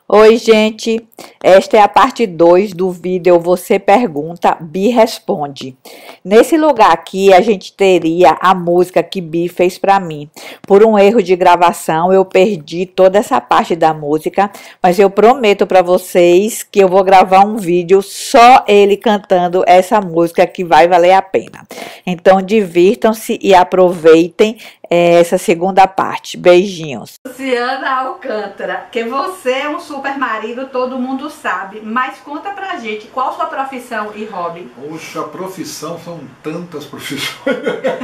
Oi, gente. Esta é a parte 2 do vídeo Você Pergunta, Bi Responde. Nesse lugar aqui, a gente teria a música que Bi fez para mim. Por um erro de gravação, eu perdi toda essa parte da música, mas eu prometo para vocês que eu vou gravar um vídeo só ele cantando essa música que vai valer a pena. Então, divirtam-se e aproveitem essa segunda parte. Beijinhos. Luciana Alcântara, que você é um super marido, todo mundo sabe, mas conta pra gente, qual sua profissão e hobby? Poxa, profissão, são tantas profissões.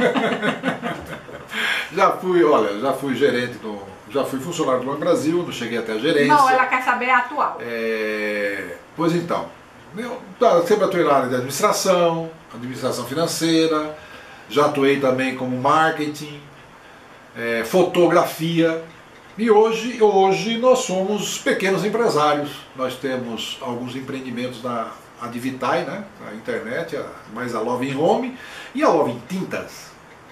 Já fui gerente já fui funcionário do Banco Brasil, não cheguei até a gerência. Não, ela quer saber a atual. Pois então, eu sempre atuei na área de administração financeira, já atuei também como marketing, fotografia. E hoje nós somos pequenos empresários. Nós temos alguns empreendimentos da Advitai, né, na internet, mais a Love in Home e a Love in Tintas.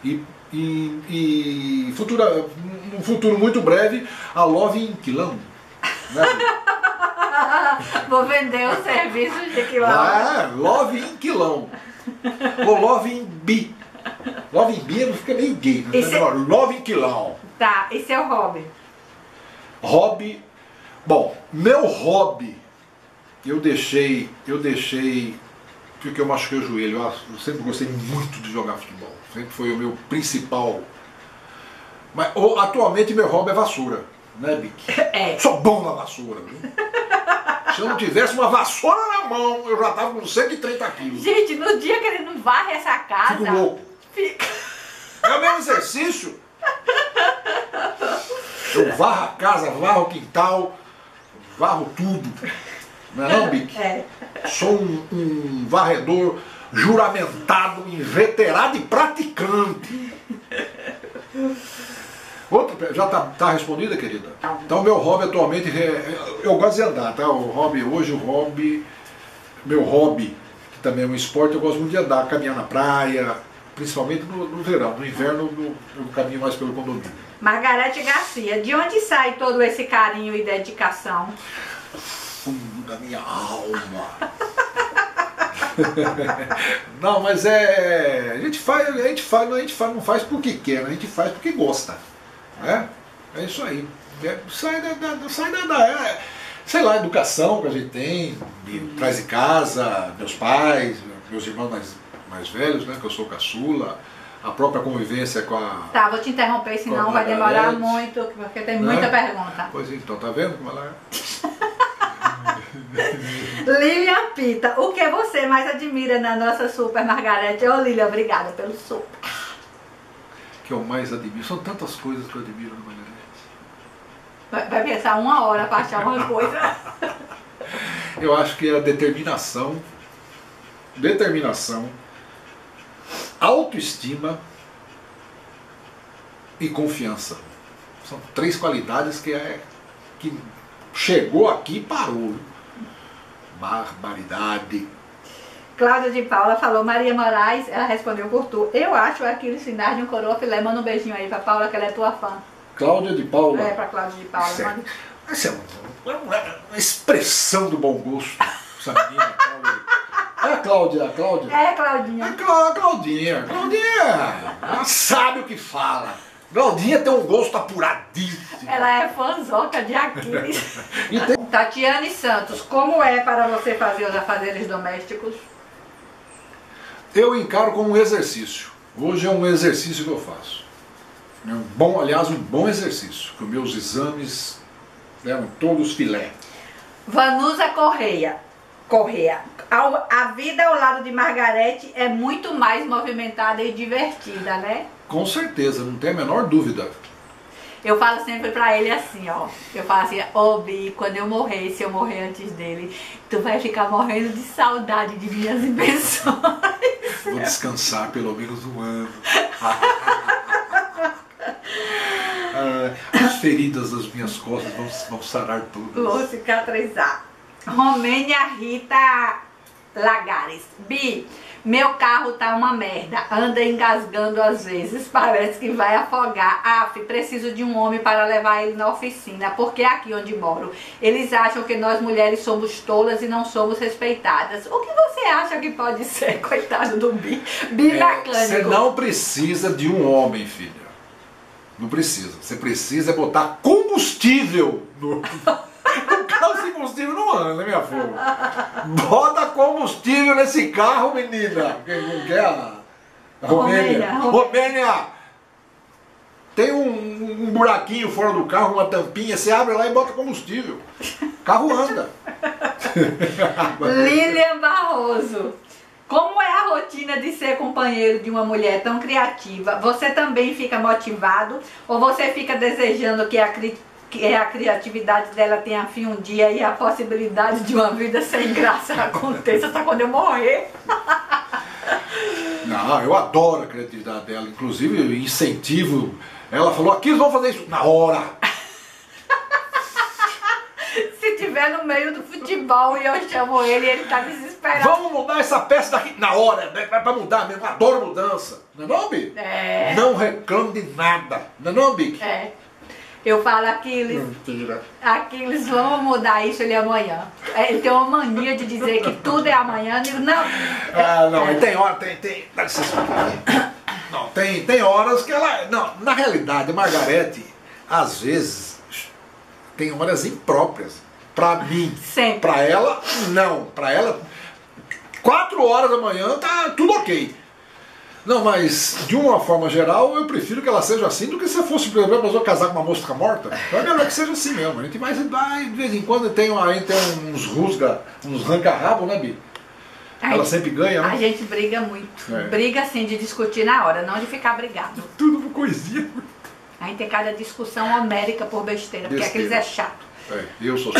E num futuro muito breve, a Love in Quilão. Né? Vou vender os serviços de quilão. Love in Quilão. Ou Love in Bi. Love in Bi fica meio gay. Né? Love in Quilão. Tá, e seu hobby? Hobby, bom, meu hobby, eu deixei, porque eu machuquei o joelho. Eu sempre gostei muito de jogar futebol, sempre foi o meu principal. Mas atualmente meu hobby é vassoura, né, Bic? Sou bom na vassoura, viu? Se eu não tivesse uma vassoura na mão, eu já tava com 130 quilos. Gente, no dia que ele não varre essa casa... Fico louco. É o mesmo exercício. Eu varro a casa, varro o quintal, varro tudo. Não é não, Bic? Sou um varredor juramentado, inveterado e praticante. Já tá respondida, querida? Então meu hobby atualmente eu gosto de andar, tá? Meu hobby, que também é um esporte, eu gosto muito de andar, caminhar na praia, principalmente no verão. No inverno eu caminho mais pelo condomínio. Margarete Garcia, de onde sai todo esse carinho e dedicação? Fundo da minha alma. Não, mas a gente não faz porque quer, a gente faz porque gosta. É isso aí. Sei lá, a educação que a gente tem, traz de casa, meus pais, meus irmãos mais velhos, né, que eu sou caçula. A própria convivência com a... Tá, vou te interromper, senão vai demorar muito, porque tem muita pergunta. Pois então, tá vendo como ela é? Lilian Pita, o que você mais admira na nossa super Margarete? Ô Lilian, obrigada pelo super. Que eu mais admiro? São tantas coisas que eu admiro na Margarete. Vai pensar 1 hora para achar uma coisa. Eu acho que é a determinação, autoestima e confiança. São 3 qualidades que chegou aqui e parou. Barbaridade. Cláudia de Paula falou, Maria Moraes, ela respondeu por tu. Eu acho aquilo sinal de um coroa filé. Manda um beijinho aí pra Paula, que ela é tua fã. Cláudia de Paula? É, pra Cláudia de Paula. Essa é uma expressão do bom gosto. Essa menina, Cláudia. É a Cláudia? É, Claudinha. A Claudinha. Ela sabe o que fala. Claudinha tem um gosto apuradíssimo. Ela é fãzoca de Aquiles. Tatiane Santos, como é para você fazer os afazeres domésticos? Eu encaro como um exercício. Hoje é um exercício que eu faço. Aliás, um bom exercício. Que os meus exames deram todos filé. Vanusa Correia. A vida ao lado de Margarete é muito mais movimentada e divertida, né? Com certeza, não tem a menor dúvida. Eu falo sempre pra ele assim, ó. Eu falo assim, Bi, quando eu morrer, se eu morrer antes dele, tu vai ficar morrendo de saudade de minhas invenções. Vou descansar pelo menos 1 ano. As feridas das minhas costas vão sarar todas. Vou cicatrizar. Romênia Rita Lagares. Bi, meu carro tá uma merda, anda engasgando às vezes, parece que vai afogar. Af, preciso de um homem para levar ele na oficina, porque é aqui onde moro eles acham que nós mulheres somos tolas e não somos respeitadas. O que você acha que pode ser, coitado do Bi? Bi mecânico. Você não precisa de um homem, filha. Não precisa. Você precisa botar combustível no... O carro sem combustível não anda, minha filha. Bota combustível nesse carro, menina. Que é a Romênia. Romênia. Tem um buraquinho fora do carro, uma tampinha, você abre lá e bota combustível. O carro anda. Lilian Barroso. Como é a rotina de ser companheiro de uma mulher tão criativa? Você também fica motivado ou você fica desejando que a criatividade dela tenha fim um dia e a possibilidade de uma vida sem graça aconteça só quando eu morrer? Não, eu adoro a criatividade dela, inclusive eu incentivo. Ela falou, aqui eles vão fazer isso na hora. Se tiver no meio do futebol e eu chamo ele tá desesperado. Vamos mudar essa peça daqui na hora, né? Pra mudar mesmo, eu adoro mudança. Não é não, Bi? É. Não reclamo de nada. Não é não, Bi? É. Eu falo, Aquiles, Aquiles, vamos mudar isso ele amanhã. Ele tem uma mania de dizer que tudo é amanhã. Eu digo, não. Ah, não, tem hora, dá licença um pouquinho. Não, tem horas que ela... Não, na realidade, a Margarete, às vezes, tem horas impróprias. Pra mim. Sempre. Pra ela, não. Pra ela, 4 horas da manhã tá tudo ok. Não, mas de uma forma geral, eu prefiro que ela seja assim do que se fosse, por exemplo, a pessoa casar com uma moça que fica morta. Então é melhor que seja assim mesmo. A gente vai, de vez em quando tem uns rusga, uns ranca-rabo, né, Bi? Ela sempre ganha, né? A gente briga muito. É. Briga assim de discutir na hora, não de ficar brigado. Tudo por coisinha. A gente tem cada discussão homérica por besteira, porque aqueles é chato. É, eu sou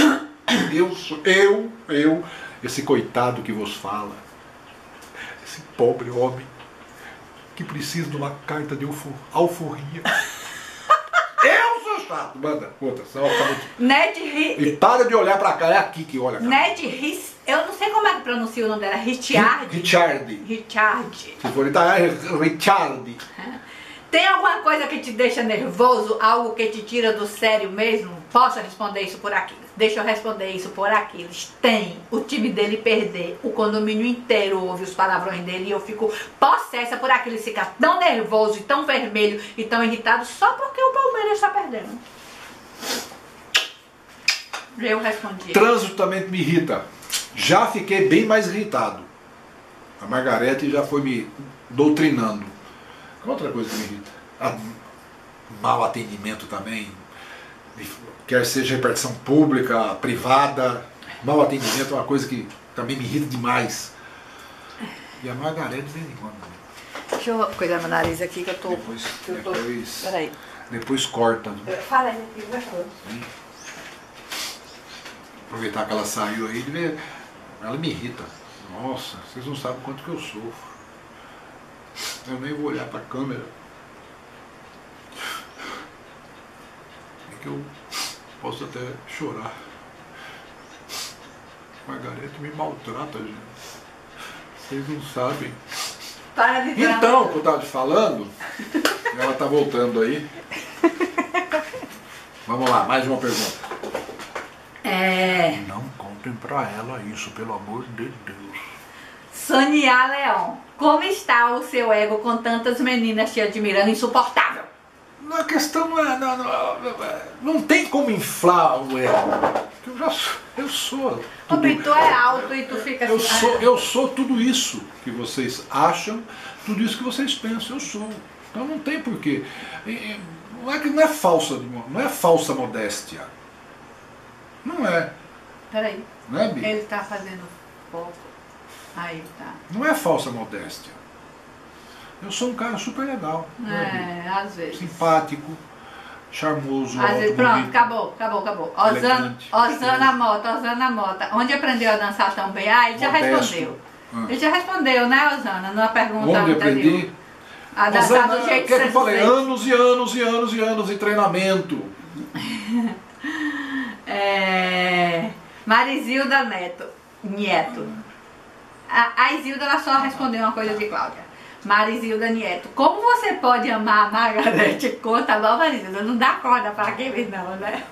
esse coitado que vos fala, esse pobre homem que precisa de uma carta de alforria. Eu sou chato. Manda, outra, senão vai ficar muito... E para de olhar pra cá, é aqui que olha. Ned Riss, eu não sei como é que pronuncia o nome dela, Richard. Richard. Se for italiano, é Richard. Tem alguma coisa que te deixa nervoso? Algo que te tira do sério mesmo? Posso responder isso por Aquiles? Deixa eu responder isso por Aquiles. Tem. O time dele perder, o condomínio inteiro ouve os palavrões dele e eu fico possessa por Aquiles ficar tão nervoso e tão vermelho e tão irritado só porque o Palmeiras está perdendo. Eu respondi. Trânsito também me irrita. Já fiquei bem mais irritado. A Margarete já foi me doutrinando. Qual outra coisa que me irrita? Mau atendimento também. Quer seja repartição pública, privada. Mau atendimento é uma coisa que também me irrita demais. E a Margarete de vez em quando. Deixa eu cuidar meu nariz aqui que eu tô... Peraí. Depois corta. Fala aí, gostou. Aproveitar que ela saiu aí, ela me irrita. Nossa, vocês não sabem quanto que eu sofro. Eu nem vou olhar para a câmera. É que eu posso até chorar. Margarete me maltrata, gente. Vocês não sabem. Para de Então, que eu estava te falando, ela está voltando aí. Vamos lá, mais uma pergunta. Não contem para ela isso, pelo amor de Deus. Sonia Leão, como está o seu ego com tantas meninas te admirando? Insuportável. A questão não tem como inflar o ego. Eu sou. Tudo, tu é alto e tu fica assim. Eu sou tudo isso que vocês acham, tudo isso que vocês pensam, eu sou. Então não tem porquê. Não é falsa modéstia. Não é. Peraí. Não é, Bi? Ele tá fazendo foco. Aí tá. Não é falsa modéstia. Eu sou um cara super legal. Às vezes. Simpático, charmoso, às vezes, bonito. pronto, acabou. Osana Mota. Onde aprendeu a dançar tão bem? Ele já respondeu. Ele já respondeu, né, Osana? Numa pergunta Onde anterior. aprendi? A dançar do jeito que eu falei? sente. Anos e anos e anos e anos de treinamento. Marizilda Neto. A Isilda, ela só respondeu uma coisa de Cláudia. Marizilda Nieto, como você pode amar a Margarete? Conta logo, Marizilda, não dá corda para aquele não, né?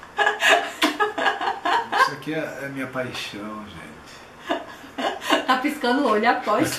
Isso aqui é minha paixão, gente. Tá piscando o olho após.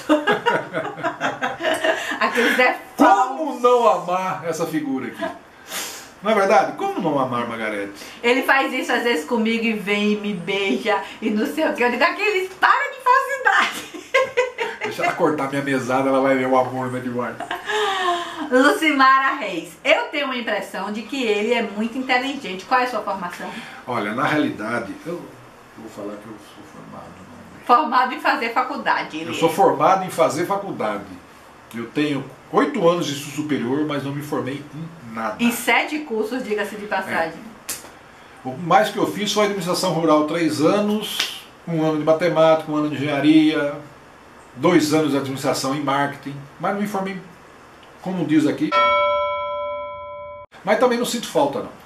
Aqueles é Como não amar essa figura aqui? Não é verdade? Como não amar Margarete? Ele faz isso às vezes comigo e vem e me beija e não sei o que. Eu digo, aqueles, para de falsidade. Deixa ela cortar minha mesada, ela vai ver o amor né, demais. Lucimara Reis, eu tenho uma impressão de que ele é muito inteligente. Qual é a sua formação? Olha, na realidade, eu vou falar que eu sou formado. Não. Formado em fazer faculdade. Eu sou formado em fazer faculdade. Eu tenho 8 anos de estudo superior, mas não me formei em nada. Em 7 cursos, diga-se de passagem. O mais que eu fiz foi administração rural 3 anos, 1 ano de matemática, 1 ano de engenharia, 2 anos de administração em marketing, mas não me formei, como diz aqui. Mas também não sinto falta, não.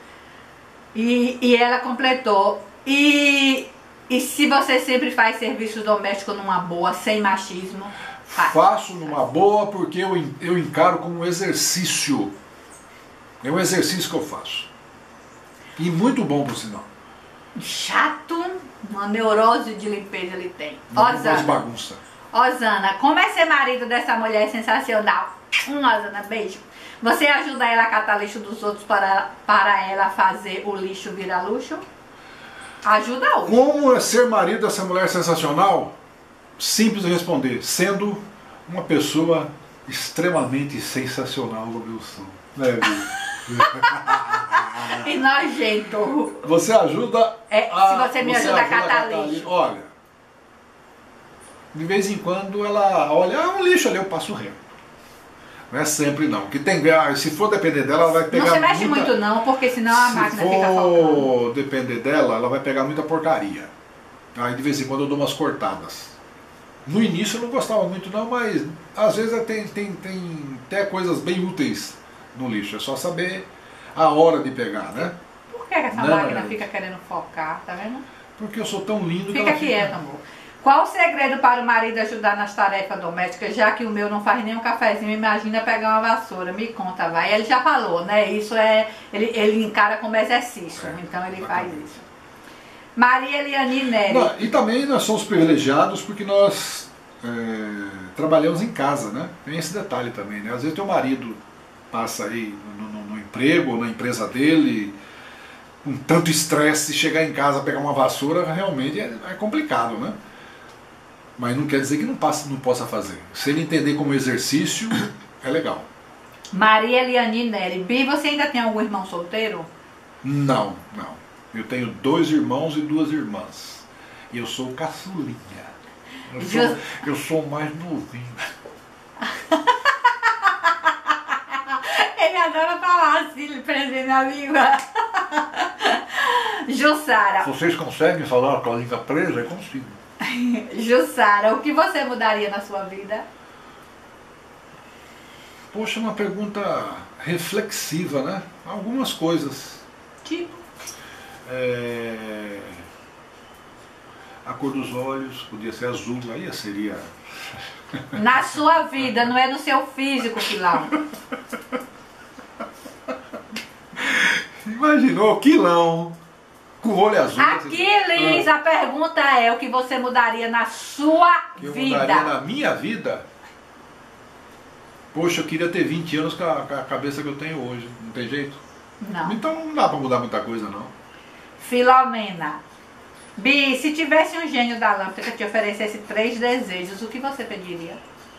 E ela completou. E se você sempre faz serviço doméstico numa boa, sem machismo? Faço numa boa porque eu encaro como um exercício. É um exercício que eu faço. E muito bom, por sinal. Chato, uma neurose de limpeza ele tem. Não gosto de bagunça. Osana, como é ser marido dessa mulher sensacional? Osana, beijo. Você ajuda ela a catar lixo dos outros para ela fazer o lixo virar luxo? Ajuda hoje. Como é ser marido dessa mulher sensacional? Simples de responder, sendo uma pessoa extremamente sensacional como eu sou. Né, e nojento. Você ajuda se você me ajuda a catar lixo. Olha, de vez em quando ela olha, um lixo ali, eu passo reto. Não é sempre não. Que tem, se for depender dela, ela vai pegar. Não se mexe muito não, porque senão a máquina fica faltando. Se for depender dela, ela vai pegar muita porcaria. Aí de vez em quando eu dou umas cortadas. No início eu não gostava muito não, mas às vezes tem até coisas bem úteis no lixo. É só saber a hora de pegar, né? Por que essa máquina fica querendo focar, tá vendo? Porque eu sou tão lindo que Fica quieto, amor. Qual o segredo para o marido ajudar nas tarefas domésticas, já que o meu não faz nem um cafezinho, imagina pegar uma vassoura? Me conta, vai. Ele já falou, né? Isso é... Ele encara como exercício, então ele faz isso. Maria Eliane Nery. E também nós somos privilegiados porque nós trabalhamos em casa, né? Tem esse detalhe também, né? Às vezes teu marido passa aí no emprego ou na empresa dele, com tanto estresse, chegar em casa pegar uma vassoura, realmente é complicado, né? Mas não quer dizer que não possa fazer. Se ele entender como exercício, é legal. Maria Eliane Nery. Bi, você ainda tem algum irmão solteiro? Não. Eu tenho 2 irmãos e 2 irmãs. E eu sou caçulinha. Eu sou mais novinho. Ele adora falar assim, prendendo a língua. Jussara. Se vocês conseguem falar com a língua presa, eu consigo. Jussara, o que você mudaria na sua vida? Poxa, uma pergunta reflexiva, né? Algumas coisas. Tipo? A cor dos olhos podia ser azul, aí seria... Na sua vida, não é no seu físico, Quilão. Imaginou, Quilão, com o olho azul. Aquiles, a pergunta é o que você mudaria na sua que vida? Eu mudaria na minha vida? Poxa, eu queria ter 20 anos com a cabeça que eu tenho hoje. Não tem jeito? Não. Então não dá pra mudar muita coisa, não. Filomena. Bi, se tivesse um gênio da lâmpada que te oferecesse 3 desejos, o que você pediria?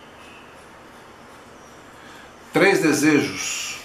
3 desejos.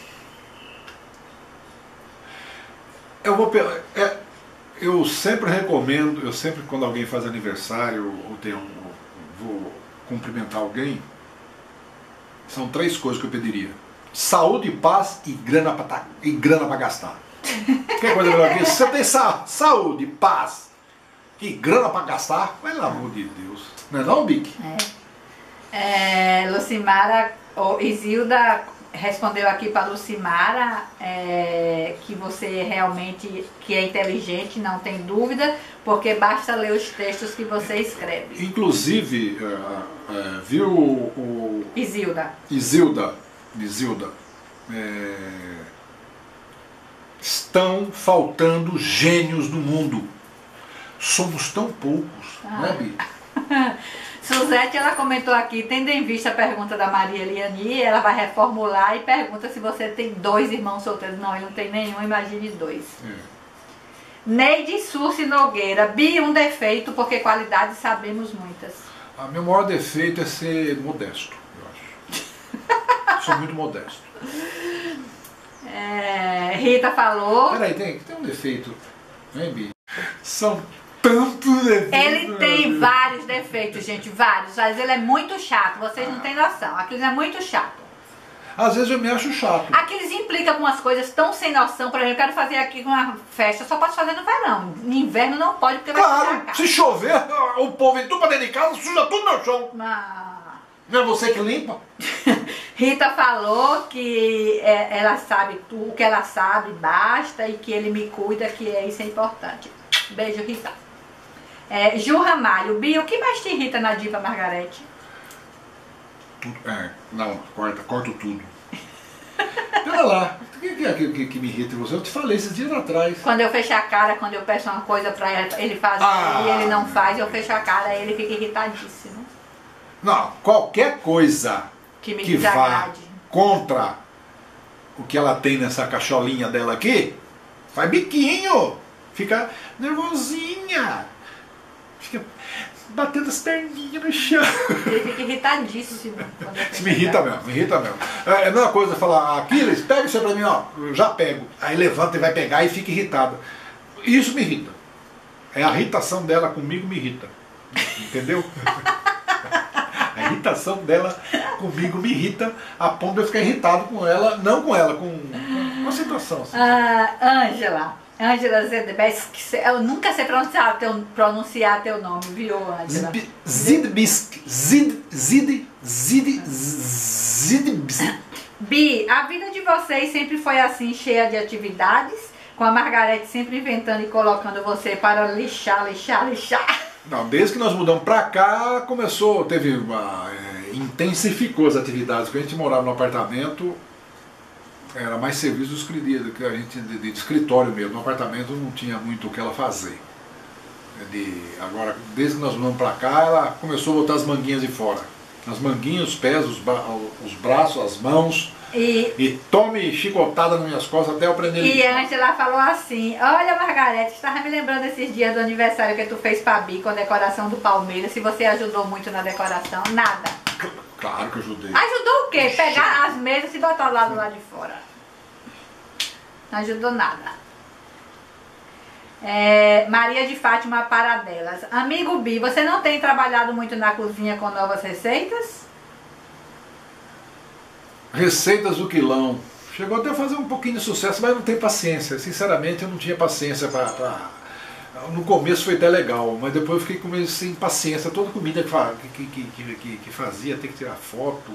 Eu sempre recomendo, quando alguém faz aniversário ou vou cumprimentar alguém, são 3 coisas que eu pediria: saúde, paz e grana para gastar. Que coisa melhor que isso? Você tem saúde, paz e grana para gastar? Pelo amor de Deus. Não é não, Bic? Lucimara ou Isilda respondeu aqui para Lucimara que você realmente que é inteligente, não tem dúvida, porque basta ler os textos que você escreve. Inclusive, viu o Isilda, estão faltando gênios no mundo. Somos tão poucos, né, Bi? Suzete, ela comentou aqui, tendo em vista a pergunta da Maria Eliani, ela vai reformular e pergunta se você tem 2 irmãos solteiros. Não, ele não tem nenhum, imagine 2. Neide Sursi Nogueira, Bi, um defeito, porque qualidades sabemos muitas. Meu maior defeito é ser modesto, eu acho. Sou muito modesto. Rita falou... Peraí, tem um defeito, né, Bi? São tantos defeitos. Ele tem vários defeitos, gente, vários. Mas ele é muito chato, vocês não têm noção. Aquilo é muito chato. Às vezes eu me acho chato. Aqueles implicam com umas coisas tão sem noção. Por exemplo, eu quero fazer aqui uma festa, só posso fazer no verão. No inverno não pode, porque vai sujar a casa. Se chover, o povo entra pra dentro de casa, suja tudo no chão. Não é você que limpa? Rita falou que ela sabe tudo, o que ela sabe basta e que ele me cuida, que isso é importante. Beijo, Rita. Ju Ramalho, Bi, o que mais te irrita na diva Margarete? Tudo. Não, corto tudo. Pera lá, o que me irrita em você? Eu te falei esses dias atrás. Quando eu fecho a cara, quando eu peço uma coisa pra ele fazer e ele não faz, eu fecho a cara e ele fica irritadíssimo. Não, qualquer coisa que vá contra o que ela tem nessa cacholinha dela aqui, faz biquinho, fica nervosinha, fica batendo as perninhas no chão. Ele fica irritadíssimo. Me irrita mesmo. É a mesma coisa falar, Aquiles, pega isso aí pra mim, ó, eu já pego. Aí levanta e vai pegar e fica irritada. Isso me irrita. A irritação dela comigo me irrita. Entendeu? A irritação dela comigo me irrita a ponto de eu ficar irritado com ela, não com ela, com uma situação assim. Ângela Zedbesk, eu nunca sei pronunciar teu nome, viu, Ângela? Zidbisk. Bi, a vida de vocês sempre foi assim, cheia de atividades, com a Margarete sempre inventando e colocando você para lixar. Não, desde que nós mudamos pra cá, intensificou as atividades, porque a gente morava no apartamento, era mais serviço do que a gente de escritório mesmo. No apartamento não tinha muito o que ela fazer. Agora, desde que nós mudamos pra cá, ela começou a botar as manguinhas de fora. As manguinhas, os pés, os braços, as mãos. E tome chicotada nas minhas costas até eu aprender. E antes ela falou assim, olha Margarete, estava me lembrando esses dias do aniversário que tu fez pra Bi com a decoração do Palmeiras, se você ajudou muito na decoração, nada. Claro que ajudei. Ajudou o quê? Pegar as mesas e botar lá do lado de fora. Não ajudou nada. Maria de Fátima Paradelas. Amigo Bi, você não tem trabalhado muito na cozinha com novas receitas? Receitas do quilão. Chegou até a fazer um pouquinho de sucesso, mas não tem paciência. Sinceramente, eu não tinha paciência para... No começo foi até legal, mas depois eu fiquei meio sem paciência. Toda comida que fazia, tem que tirar foto.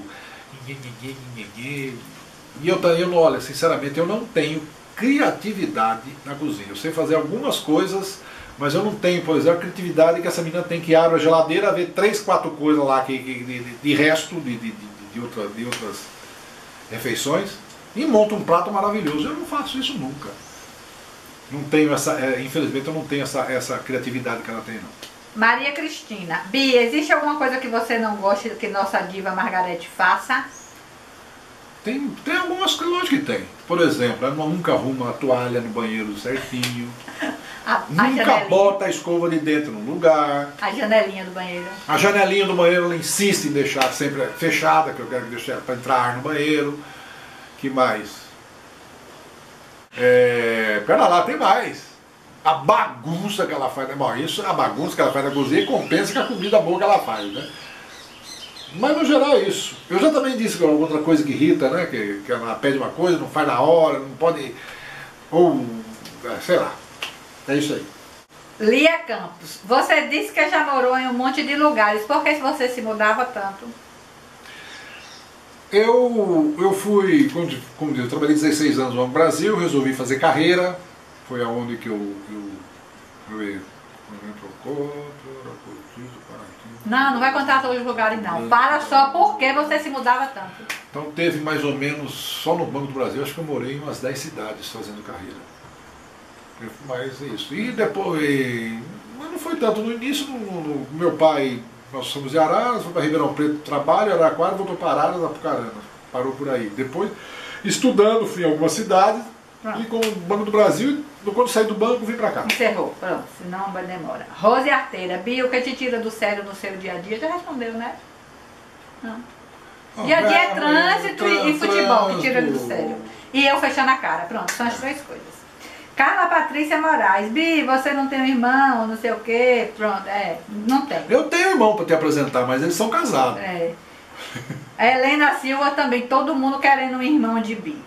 E eu não, olha, sinceramente, eu não tenho criatividade na cozinha. Eu sei fazer algumas coisas, mas eu não tenho, por exemplo, a criatividade que essa menina tem, que abre a geladeira, ver 3, 4 coisas lá de resto de outras refeições e monta um prato maravilhoso. Eu não faço isso nunca. Não tenho infelizmente eu não tenho essa criatividade que ela tem, não. Maria Cristina. Bi, existe alguma coisa que você não goste que nossa diva Margarete faça? Tem algumas coisas, lógico que tem. Por exemplo, ela nunca arruma a toalha no banheiro certinho. Nunca bota a escova de dentro no lugar. A janelinha do banheiro. A janelinha do banheiro ela insiste em deixar sempre fechada, que eu quero deixar para entrar ar no banheiro. Que mais? Pera lá, tem mais. A bagunça que ela faz. Bom, isso, a bagunça que ela faz na cozinha compensa com a comida boa que ela faz, né? Mas no geral é isso. Eu já também disse que é outra coisa que irrita, né? Que ela pede uma coisa, não faz na hora, não pode... Ou, sei lá. É isso aí. Lia Campos, você disse que já morou em um monte de lugares. Por que você se mudava tanto? Eu fui, como eu trabalhei 16 anos no Brasil, resolvi fazer carreira, foi aonde que eu Não, não vai contar todos os lugares não. Para só porque você se mudava tanto. Então teve mais ou menos, só no Banco do Brasil, acho que eu morei em umas 10 cidades fazendo carreira. Mas isso. E depois, mas não foi tanto. No início, meu pai, nós somos de Araras, foi para Ribeirão Preto, trabalho, Araraquara, voltou para Araras, Apucarana. Parou por aí. Depois, estudando, fui em algumas cidades. E com o Banco do Brasil, quando saí do banco, vim pra cá. Encerrou, pronto, senão vai demora. Rose Arteira, Bia, o que te tira do sério no seu dia a dia? Já respondeu, né? Não. Dia a dia é trânsito e futebol que tira do sério. E eu fechando a cara, pronto, são as três coisas. Carla Patrícia Moraes, Bi, você não tem um irmão, não sei o quê, pronto, não tem. Eu tenho irmão pra te apresentar, mas eles são casados. A Helena Silva também, todo mundo querendo um irmão de Bi.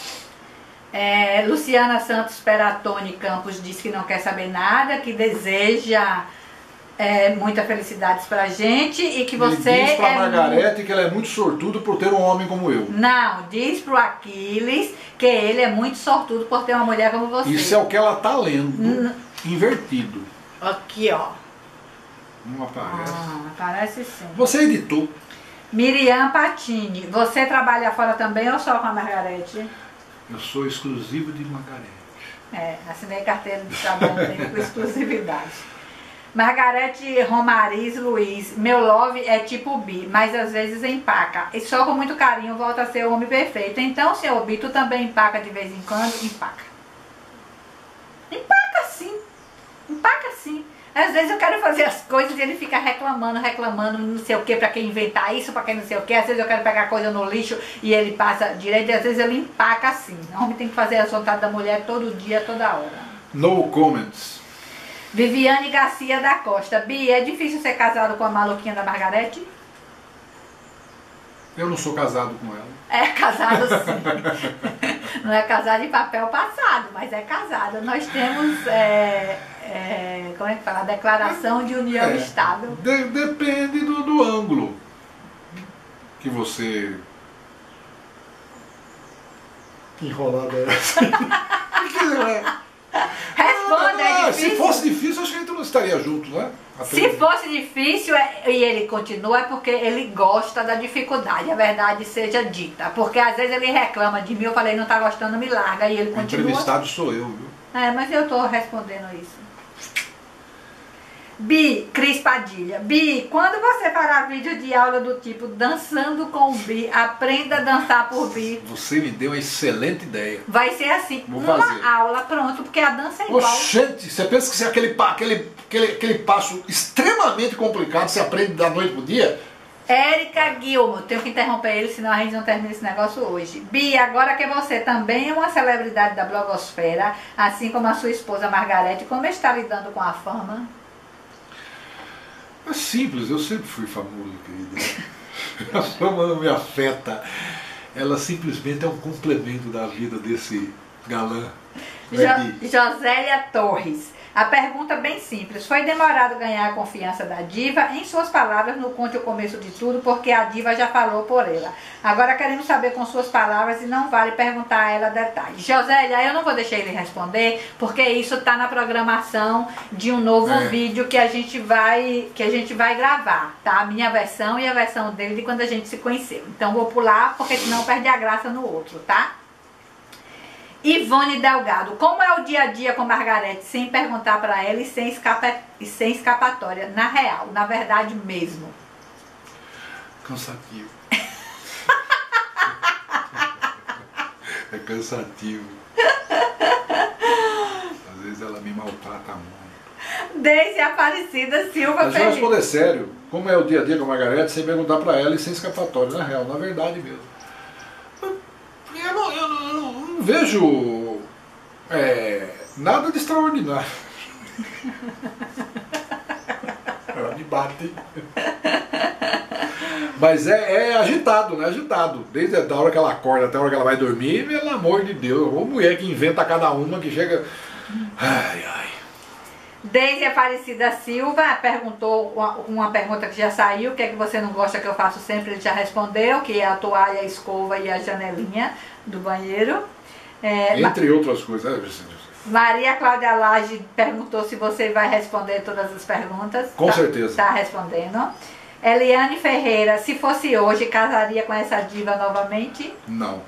Luciana Santos Peratoni Campos diz que não quer saber nada, que deseja muita felicidade pra gente e que você diz pra Margarete que ela é muito sortudo por ter um homem como eu. Não, diz pro Aquiles que ele é muito sortudo por ter uma mulher como você. Isso é o que ela tá lendo, invertido. Aqui, ó. Não aparece. Aparece sim. Você editou. Miriam Patini, você trabalha fora também ou só com a Margarete? Eu sou exclusivo de Margarete. Assinei carteira de trabalho com exclusividade. Margarete Romariz Luiz, meu love é tipo Bi, mas às vezes empaca. E só com muito carinho volta a ser o homem perfeito. Então, senhor Bi, tu também empaca de vez em quando? Empaca. Empaca sim. Empaca sim. Às vezes eu quero fazer as coisas e ele fica reclamando, não sei o que, pra quem inventar isso, pra quem não sei o que. Às vezes eu quero pegar coisa no lixo e ele passa direito, e às vezes ele empaca assim. O homem tem que fazer as vontades da mulher todo dia, toda hora. No comments. Viviane Garcia da Costa, Bi, é difícil ser casado com a maluquinha da Margarete? Eu não sou casado com ela. É casado sim. Não é casado de papel passado, mas é casado. Nós temos, como é que fala? Declaração de união estável. Depende do ângulo que você... Que enrolada é essa? Responda, é difícil. Se fosse difícil, acho que a gente não estaria junto, né? Se fosse difícil e ele continua, é porque ele gosta da dificuldade, a verdade seja dita. Porque às vezes ele reclama de mim, eu falei, não tá gostando, me larga, e ele continua. O entrevistado sou eu, viu? Mas eu tô respondendo isso. Bi, Cris Padilha. Bi, quando você fará vídeo de aula do tipo dançando com o Bi, aprenda a dançar por Bi? Você me deu uma excelente ideia. Vai ser assim, Vou uma fazer. aula, pronto, porque a dança é igual. Oxente, você pensa que se aquele passo extremamente complicado você aprende da noite pro dia? Érica Guilmo, tenho que interromper ele, senão a gente não termina esse negócio hoje. Bi, agora que você também é uma celebridade da blogosfera, assim como a sua esposa Margarete, como está lidando com a fama? É simples, eu sempre fui famoso, querida. A fama não me afeta. Ela simplesmente é um complemento da vida desse galã. Josélia Torres. A pergunta bem simples. Foi demorado ganhar a confiança da diva? Em suas palavras, não conte o começo de tudo, porque a diva já falou por ela. Agora queremos saber com suas palavras e não vale perguntar a ela detalhes. Josélia, eu não vou deixar ele responder, porque isso está na programação de um novo vídeo que a gente vai gravar, tá? A minha versão e a versão dele de quando a gente se conheceu. Então vou pular, porque senão perde a graça no outro, tá? Ivone Delgado, como é o dia a dia com Margarete sem perguntar pra ela e sem escapatória? Na real, na verdade mesmo. Cansativo. É cansativo. Às vezes ela me maltrata muito. Desde Aparecida Silva. Mas eu vou responder sério. Como é o dia a dia com a Margarete sem perguntar pra ela e sem escapatória? Na real, na verdade mesmo. Eu não vejo nada de extraordinário. Ela me bate. Mas é agitado, né? Agitado. Desde a hora que ela acorda até a hora que ela vai dormir, pelo amor de Deus. Ou mulher que inventa cada uma que chega... Ai, ai. Deise Aparecida Silva perguntou uma pergunta que já saiu, o que é que você não gosta que eu faço sempre, ele já respondeu, que é a toalha, a escova e a janelinha do banheiro. Entre outras coisas, né, Vicente? Maria Cláudia Lage perguntou se você vai responder todas as perguntas. Com certeza. Está respondendo. Eliane Ferreira, se fosse hoje, casaria com essa diva novamente? Não.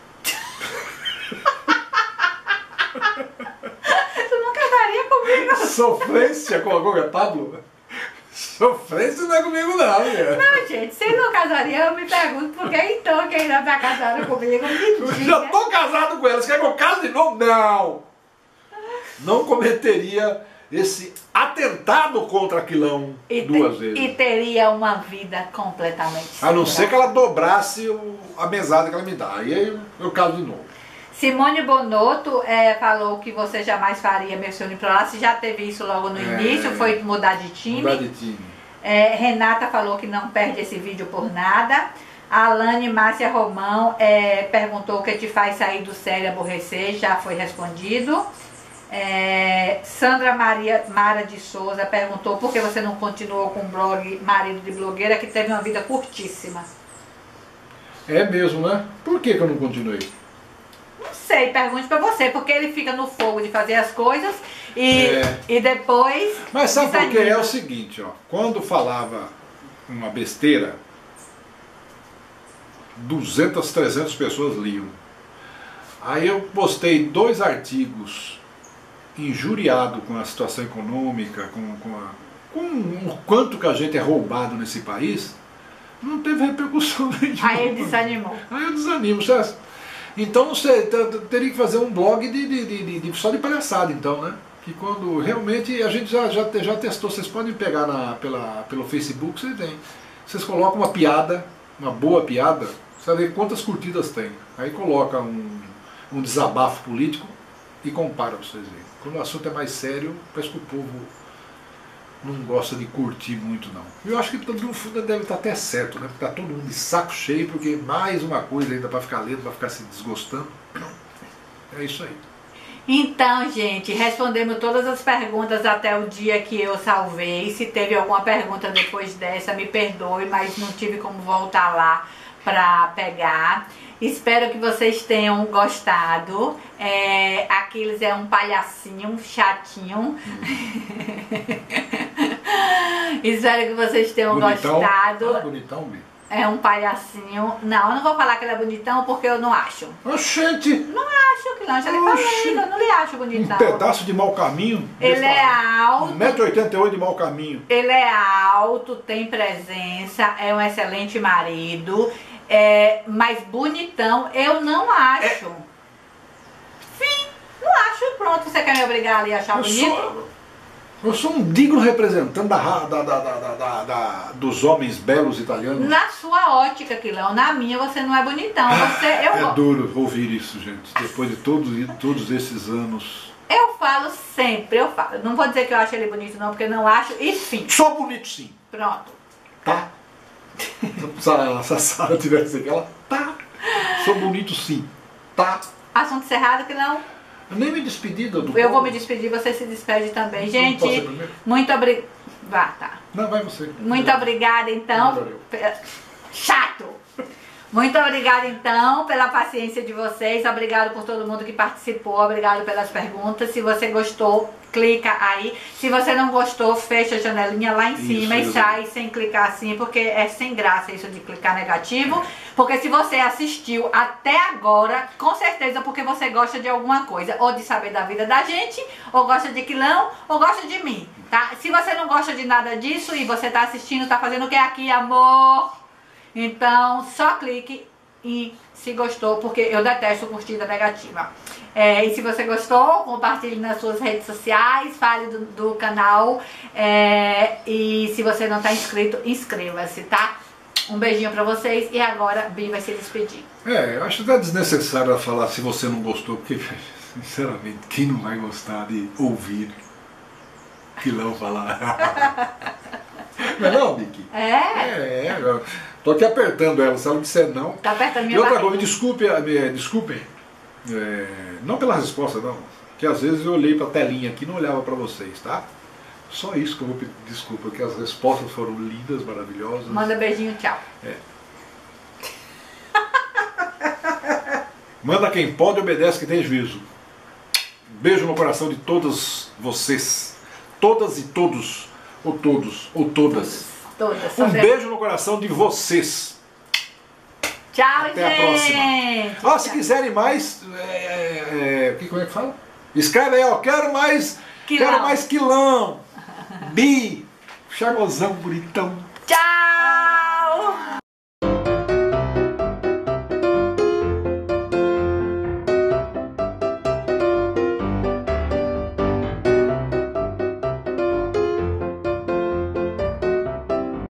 Tu não casaria comigo? Sofrência com a Pablo? Sofrência não é comigo não, né? Não, gente, se não casaria, eu me pergunto por que então quem não está casado comigo me Eu diga. já tô casado com ela, você quer que eu case de novo? Não! Não cometeria esse atentado contra Aquilão duas vezes. E teria uma vida completamente A não sem ser que ela dobrasse a mesada que ela me dá. Aí eu caso de novo. Simone Bonotto falou que você jamais faria Mercione Prolassi, já teve isso logo no início, foi mudar de time. Mudar de time. Renata falou que não perde esse vídeo por nada. A Alane Márcia Romão perguntou o que te faz sair do sério e aborrecer, já foi respondido. Sandra Mara de Souza perguntou por que você não continuou com o blog Marido de Blogueira, que teve uma vida curtíssima. É mesmo, né? Por que eu não continuei? Não sei, pergunte pra você, porque ele fica no fogo de fazer as coisas e depois... Mas sabe por quê? desanima. É o seguinte, ó, quando falava uma besteira, 200, 300 pessoas liam. Aí eu postei 2 artigos injuriado com a situação econômica, com o quanto que a gente é roubado nesse país, não teve repercussão nenhuma. Aí ele desanimou. Aí eu desanimo, certo? Então, não sei, teria que fazer um blog só de palhaçada, então, né? Que quando realmente a gente já testou, vocês podem pegar pelo Facebook, vocês têm. Vocês colocam uma piada, uma boa piada, você vai ver quantas curtidas tem. Aí coloca um desabafo político e compara para vocês verem. Quando o assunto é mais sério, parece que o povo não gosta de curtir muito, não. Eu acho que no fundo deve estar até certo, né? Porque está todo mundo de saco cheio, porque mais uma coisa ainda para ficar lendo, para ficar se desgostando. É isso aí. Então, gente, respondemos todas as perguntas até o dia que eu salvei. Se teve alguma pergunta depois dessa, me perdoe, mas não tive como voltar lá para pegar. Espero que vocês tenham gostado. Aquiles é um palhacinho, chatinho. Espero que vocês tenham gostado. Bonitão, Bi. É um palhacinho. Não, eu não vou falar que ele é bonitão porque eu não acho. Oxente! Não acho que não, já lhe falei, eu não lhe acho bonitão. Um pedaço de mau caminho. Ele é alto. 1,88 m de mau caminho. Ele é alto, tem presença, é um excelente marido, mas bonitão eu não acho. Fim, não acho e pronto. Você quer me obrigar ali a achar bonito? Eu sou um digno representante dos homens belos italianos. Na sua ótica, Quilão, na minha você não é bonitão. É duro ouvir isso, gente. Depois de todos esses anos. Eu falo sempre, eu falo. Não vou dizer que eu acho ele bonito não, porque eu não acho, e fim. Sou bonito sim. Pronto. Tá? Se a Sara tivesse aqui, ela tá. Sou bonito sim. Tá? Assunto encerrado, Quilão? Eu nem me despedi do Eu vou me despedir, você se despede também. Gente, muito obrigada. Vá, tá. Não, vai você. Muito obrigada, então. Chato! Muito obrigada, então, pela paciência de vocês. Obrigado por todo mundo que participou. Obrigado pelas perguntas. Se você gostou, clica aí. Se você não gostou, fecha a janelinha lá em cima e sai sem clicar assim, porque é sem graça isso de clicar negativo. Porque se você assistiu até agora, com certeza porque você gosta de alguma coisa. Ou de saber da vida da gente, ou gosta de Quilão, ou gosta de mim, tá? Se você não gosta de nada disso e você tá assistindo, tá fazendo o que aqui, amor? Então, só clique e se gostou, porque eu detesto curtida negativa. E se você gostou, compartilhe nas suas redes sociais, fale do canal. E se você não está inscrito, inscreva-se, tá? Um beijinho pra vocês e agora Bi vai se despedir. Eu acho até desnecessário falar se você não gostou, porque, sinceramente, quem não vai gostar de ouvir Quilão falar? Não é não, Vicky? Tô aqui apertando ela, se ela disser não. Tá apertando minha E outra barriga. coisa, desculpem, não pela resposta não, que às vezes eu olhei pra telinha aqui e não olhava pra vocês, tá? Só isso que eu vou pedir desculpa, porque as respostas foram lindas, maravilhosas. Manda beijinho, tchau. Manda quem pode, obedece quem tem juízo. Beijo no coração de todas vocês. Todas e todos. Ou todos, ou todas. Todas. Um beijo no coração de vocês. Tchau, Até gente. a próxima. Se quiserem mais, como é que fala? Escreve aí, ó, quero mais quilão. Bi, charmosão, bonitão. Tchau.